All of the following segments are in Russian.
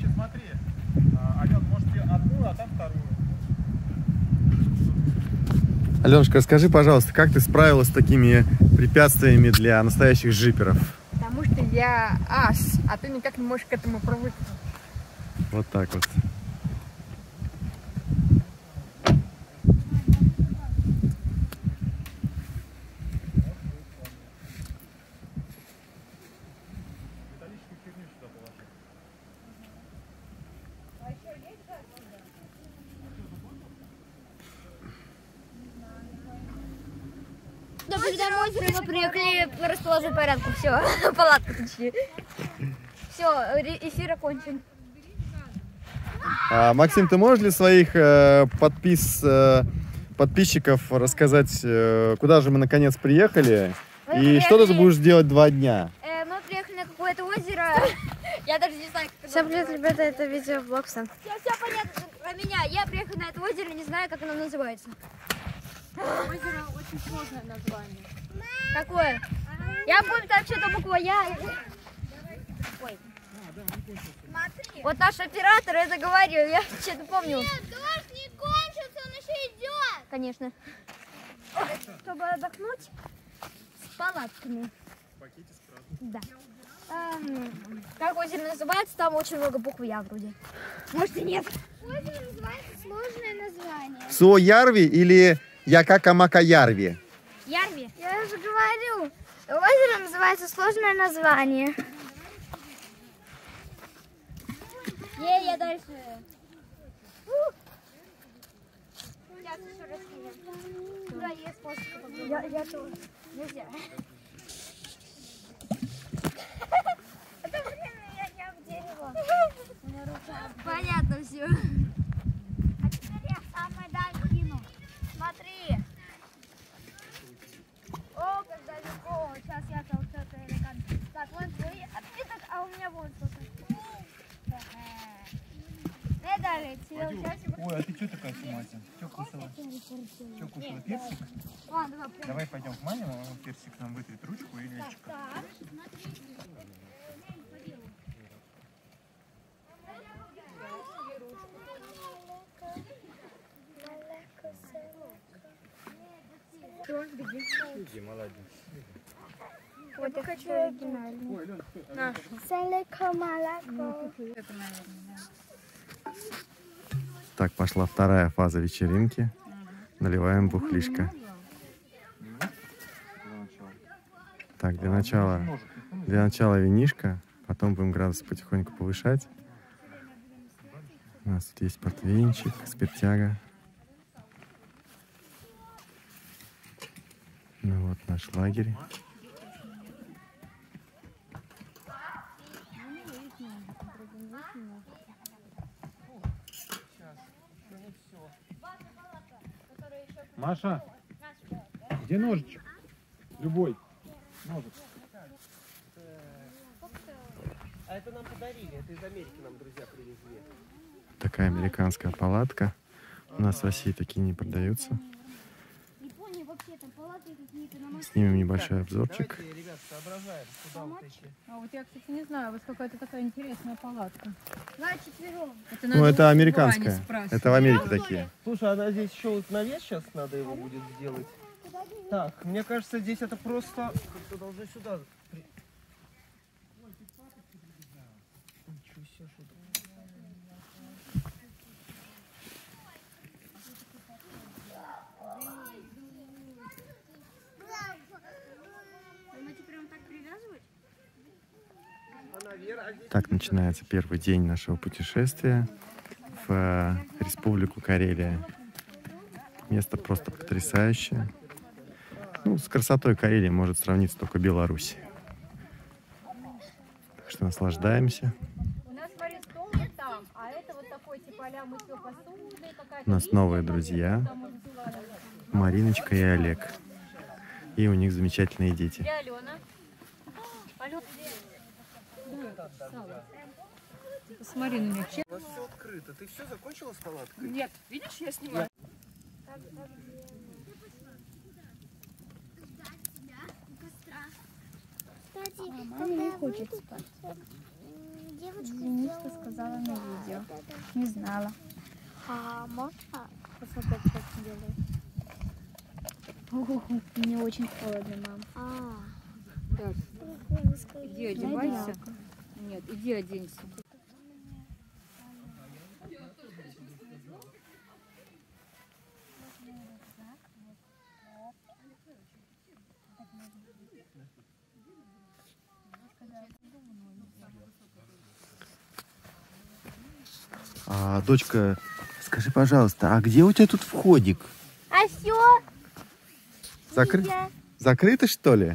смотри. Ален, может, тебе одну, а там вторую. Аленушка, расскажи, пожалуйста, как ты справилась с такими препятствиями для настоящих джиперов? Потому что я ас, а ты никак не можешь к этому привыкнуть. Вот так вот. Когда мы приехали, расположить порядку. Все, палатка точнее. Все, эфир окончен. Максим, ты можешь для своих подписчиков рассказать, куда же мы наконец приехали и что ты будешь делать 2 дня? Мы приехали на какое-то озеро. Я даже не знаю, как Всем привет, ребята, это видеоблог Сан. Все понятно про меня. Я приехала на это озеро, не знаю, как оно называется. Озеро очень сложное название. Какое? Я помню, там что-то буква Я. Ой. Смотри. Вот наш оператор это говорил, я что-то помню. Нет, дождь не кончился, он еще идет. Конечно. Чтобы отдохнуть с палатками. Да. Как озеро называется? Там очень много букв Я вроде. Может и нет. Озеро называется сложное название. Суоярви или Якакамакаярви? Ярви? Я же говорю, озеро называется сложное название. Я дальше. Сейчас еще расскажу. Туда есть способ. Я тоже. Нельзя. Это время я не обделила. Понятно все. А теперь я самое дальше кину. Смотри. О, как далеко. Сейчас я толчу элегантно. Так, вон твой отпиток, а у меня вот что-то. Не долетел. Ой, а ты что такая сумасшедшая? Что кусала? Что кусала? Персик? Давай пойдем к маме, персик нам вытрет ручку и личико. Иди, молодец. Вот я хочу оригинальный. Так, пошла вторая фаза вечеринки. Наливаем бухлишко. Так, для начала винишко, потом будем градус потихоньку повышать. У нас тут есть портвейнчик, спиртяга. Ну вот наш лагерь. Маша, где ножичек? Любой. Ножик. А это нам подарили, это из Америки нам друзья привезли. Такая американская палатка. У нас в России такие не продаются. Снимем небольшой обзорчик. Давайте, ребят, соображаем, куда вот эти. А вот я, кстати, не знаю, вот какая-то такая интересная палатка. Давай четвером. Ну, это американская. Это в Америке такие. Слушай, а здесь еще вот навес сейчас надо его будет сделать. Так, мне кажется, здесь это просто как-то должно сюда. Ничего себе, что тут. Думаете, прям так привязывать? Так начинается первый день нашего путешествия в Республику Карелия. Место просто потрясающее. Ну, с красотой Карелии может сравниться только Беларусь. Так что наслаждаемся. У нас, смотри, стол вот там, а это вот такой типа а-ля мытье посуды. У нас новые друзья. Мариночка и Олег. И у них замечательные дети. Я Алена. Посмотри на меня. У нас все открыто. Ты все закончила с палаткой? Нет, видишь, я снимаю. Кстати, мама не хочет спать. Извини, что сказала на видео. Не знала. А можно посмотреть, как он делает? Мне очень холодно, мам. Так, иди одевайся. Нет, иди оденься. Дочка, скажи, пожалуйста, а где у тебя тут входик? А все? Закрыто, что ли?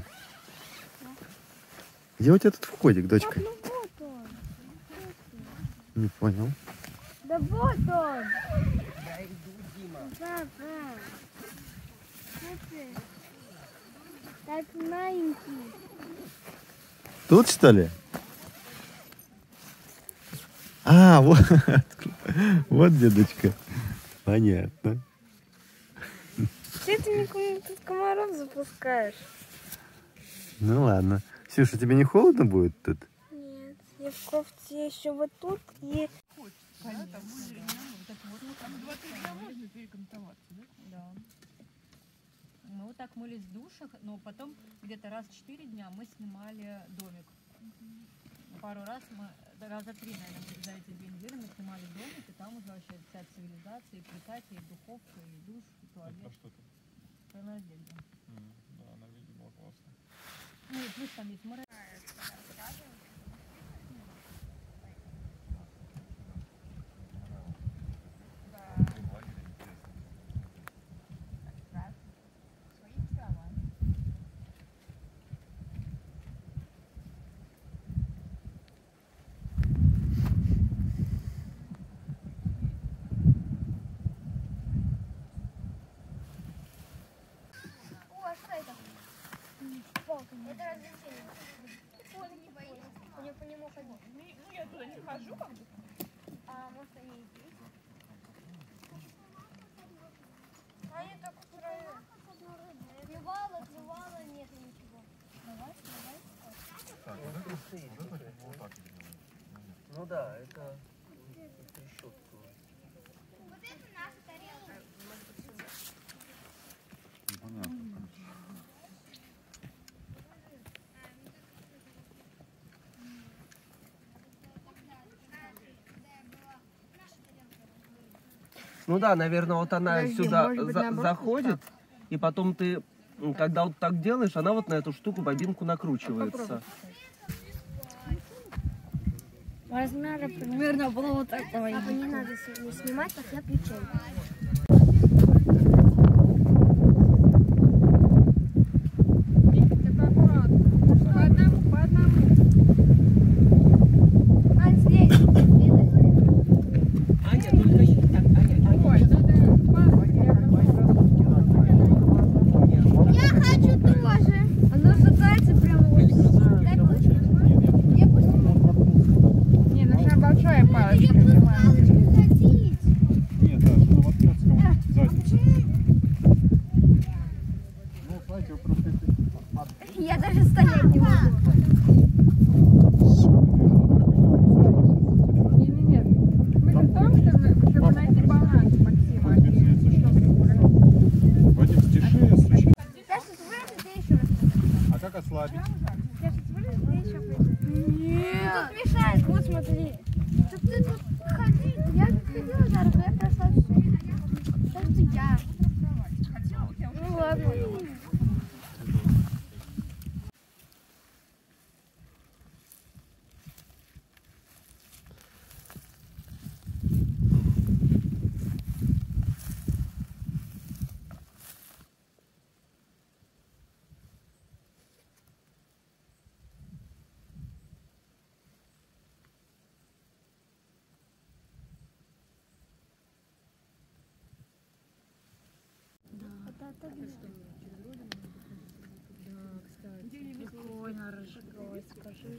Где у тебя тут входик, дочка? Ну вот он. Не понял. Да вот он. Я иду, Дима. Папа. Смотри. Так маленький. Тут, что ли? Вот, вот дедочка. Понятно. Ты никуда тут комаров запускаешь? Ну ладно. Ксюша, тебе не холодно будет тут? Нет, я в кофте еще вот тут и... Да. Мы вот так мылись в душах, но потом где-то раз в 4 дня мы снимали домик. Пару раз раза 3, наверное, за эти 2 недели мы снимали домик, и там уже вообще вся цивилизация, и плита, и духовка, и душ, и туалет. Это что-то? Пронадельно. Да, на видео было классно. Ну и плюс там есть море. О, а что это? Это развлечение. По нему ходить. Ну, я туда не хожу, как бы. А может они и здесь? Они так устроены. Плевала, нет ничего. Давай. Так, вот это вот так. Ну да, это решетка. Вот это наша тарелка. Непонятно. Ну да, наверное, вот она Подожди, сюда может быть, наоборот, заходит, и потом ты, когда вот так делаешь, она вот на эту штуку бобинку накручивается. Размеры примерно было вот такого. Папа, не надо снимать, как я включаю. По одному. А здесь. Аня, только Ой, Я хочу тоже. Оно шатается прямо вот. Дай палочку. Я пусть. не, нужна большая палочка. Я буду понимаешь? палочкой ходить. Нет, да, что воткнется кому-то сзади. Ну, знаете, вы просто если Я даже стоять не могу. Не. Смысл в том, чтобы найти баланс, Максима. в этих стиши случай. Я сейчас вылезу, ты еще раз. А как ослабить? Я сейчас вылезу, ты еще придешь. Нет. Тут мешает, вот смотри. Чтоб ты тут ходил. Я тут ходила зараз, но я прошла все. Сейчас я. Ну ладно. Прикольно разжигалась, скажи.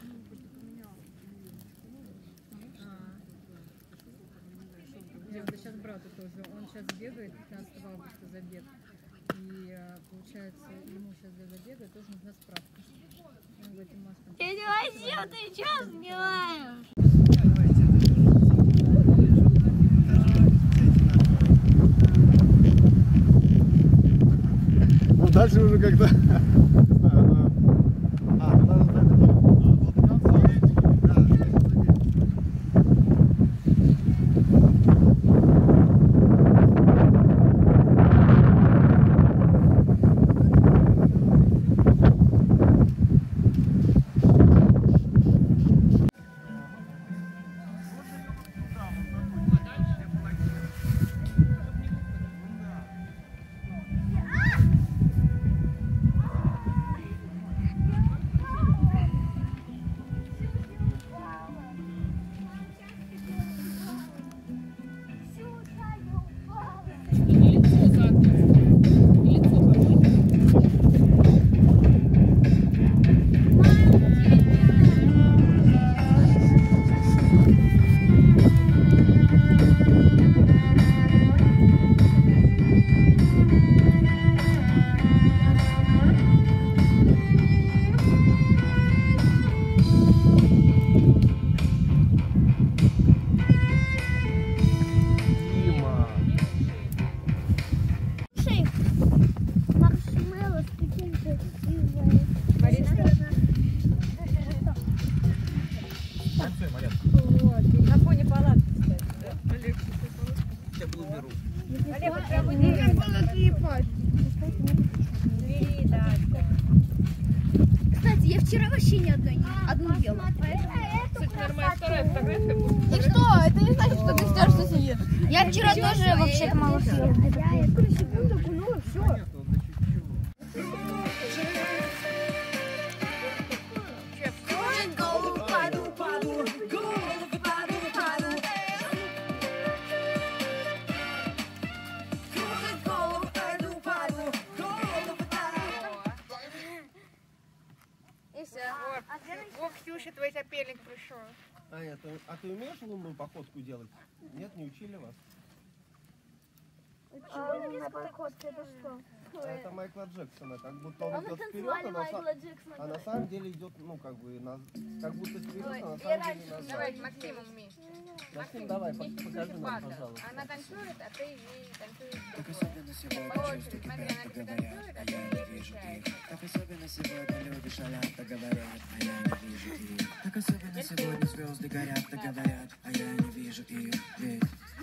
Девушка, сейчас брату тоже. Он сейчас бегает 15 августа забег. И получается, ему сейчас для забега тоже нужна справка. Он этим маслом. Я не возьму, ты что снимаешь? Ну дальше уже как-то... Не знаю, она... надо Маршмеллоу с каким-то На фоне палатки, кстати. Да? Олег, Я буду беру. Олег, вот прям удивительно. Двери, да. Кстати, я вчера вообще ни одну ела. Кстати, нормально, вторая фотография. И что? Это не значит, что ты ждешь, что сидит. Я вчера тоже вообще-то мало съела. Я эту секунду окунула, все. Вот, Ксюша, твой соперник пришел. А ты умеешь лунную походку делать? Нет, не учили вас? Лунная походка, это что? Это Майкла Джексона, как будто он идет вперед, а на самом деле идет, ну, как бы, как будто вперед, а на самом деле назад. Давай, Максим умеешь. Максим, давай, покажи нам, пожалуйста. Она танцует, а ты ей танцуешь. Смотри, она тебе танцует, а ты ей отвечаешь. Так особенно сегодня люди шалят, так говорят, а я не вижу их. Так особенно сегодня звезды горят, так говорят, а я не вижу их. Ведь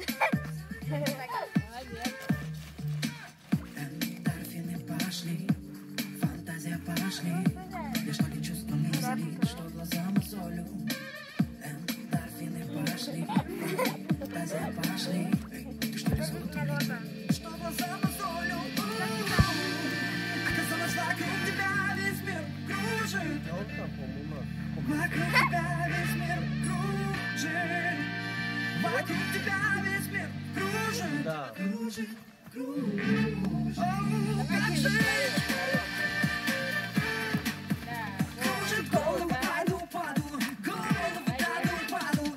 эндорфины пошли, фантазия пошли. Я что ли чувством излит, что глаза мозолю. Эндорфины пошли, фантазия пошли. Ты что ли смотришь, что глаза мозолю. Оказалось, вокруг тебя весь мир кружит. А он там, по-моему, Вокруг тебя весь мир кружит. Вокруг тебя весь мир кружит. да. Кружит, кружит. О, как же. Кружит голову, паду, паду. Голову, паду, паду.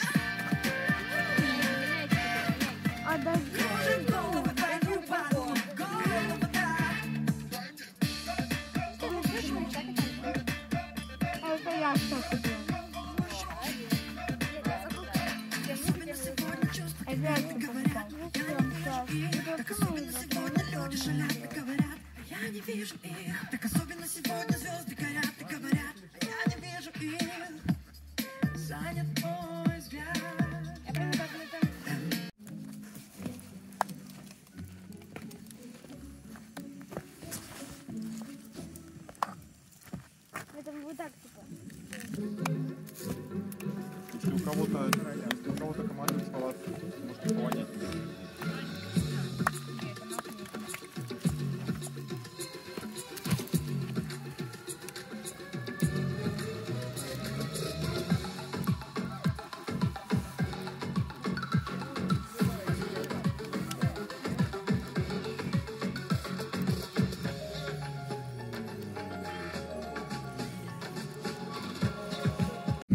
Кружит голову, паду, паду. Голову, да. Это я что купила. Особенно сегодня чувства Это я тебе говорят. Так особенно сегодня люди шалят, так говорят, а я не вижу их. Так особенно сегодня звезды горят, так говорят, а я не вижу их. Занят мой взгляд. Это вот так типа. Если у кого-то команда с палаткой, может понять.